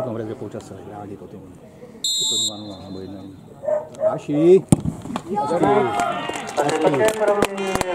potom bude po čase, rádi potom. Je to 2-0 nebo 1. Dáši! Také pro mě